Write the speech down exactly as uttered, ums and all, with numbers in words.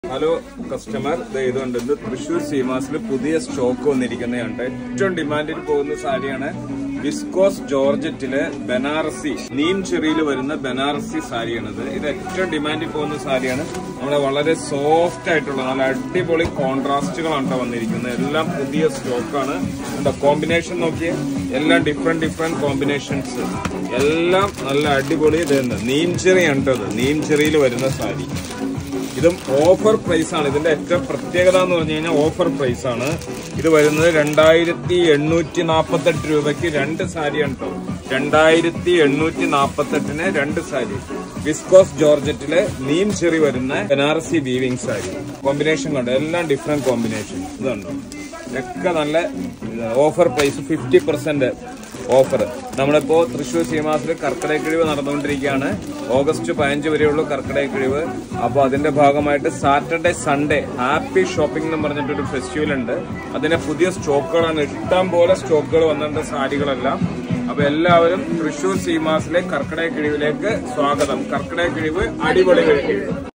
Hello customer, ഇതുണ്ട് ഇത് തൃശൂർ സീമാസിൽ പുതിയ സ്റ്റോക്ക് വന്നിരിക്കുന്നതാണ്. ഏറ്റവും ഡിമാൻഡിൽ പോകുന്ന സാരിയാണ് വിസ്കോസ് ജോർജറ്റില് ബനാറസി നീം ചെറിയിൽ വരുന്ന ബനാറസി സാരിയാണിത്. ഇത് ഏറ്റവും ഡിമാൻഡിൽ പോകുന്ന സാരിയാണ്. നമ്മുടെ വളരെ സോഫ്റ്റ് ആയിട്ടുള്ള നല്ല അടിപൊളി കോൺട്രാസ്റ്റുകളാണ് വന്നിരിക്കുന്നത്. എല്ലാം പുതിയ സ്റ്റോക്കാണ്. കോമ്പിനേഷൻ നോക്കിയേ, എല്ലാം ഡിഫറെന്റ് ഡിഫറെന്റ് കോമ്പിനേഷൻസ്, എല്ലാം നല്ല അടിപൊളി. ഇതെന്ത് നീം ചെറിയാണ് കേട്ടത്, നീം ചെറിയിൽ വരുന്ന സാരി. ഇതും ഓഫർ പ്രൈസ് ആണ്. ഇതിന്റെ ഏറ്റവും പ്രത്യേകത എന്ന് പറഞ്ഞു കഴിഞ്ഞാൽ ഓഫർ പ്രൈസ് ആണ്. ഇത് വരുന്നത് രണ്ടായിരത്തി എണ്ണൂറ്റി നാപ്പത്തി എട്ട് രൂപയ്ക്ക് രണ്ട് സാരിയാണ് കേട്ടോ. രണ്ടായിരത്തി എണ്ണൂറ്റി നാപ്പത്തി എട്ടിന് രണ്ട് സാരി. വിസ്കോസ് ജോർജറ്റിലെ നീം ചെറി വരുന്ന ബനാറസി വീവിംഗ് സാരി. കോമ്പിനേഷൻ കണ്ടോ, എല്ലാം ഡിഫറെന്റ് കോമ്പിനേഷൻ. ഇതുണ്ടോ, ഒക്കെ നല്ല offer price, fifty percent offer. നമ്മളിപ്പോ തൃശൂർ സീമാസിൽ കർക്കിടക കിഴിവ് നടന്നുകൊണ്ടിരിക്കുകയാണ്. ഓഗസ്റ്റ് പതിനഞ്ച് വരെയുള്ള കർക്കിടക കിഴിവ്. അപ്പൊ അതിന്റെ ഭാഗമായിട്ട് സാറ്റർഡേ സൺഡേ ഹാപ്പി ഷോപ്പിംഗ് എന്ന് പറഞ്ഞിട്ടൊരു ഫെസ്റ്റിവൽ ഉണ്ട്. അതിന്റെ പുതിയ സ്റ്റോക്കുകളാണ്, ഇഷ്ടം പോലെ സ്റ്റോക്കുകൾ വന്നിട്ടുണ്ട് സാരികളെല്ലാം. അപ്പൊ എല്ലാവരും തൃശൂർ സീമാസിലെ കർക്കിടക കിഴിവിലേക്ക് സ്വാഗതം. കർക്കിടക കിഴിവ്, അടിപൊളി കിഴിവ്.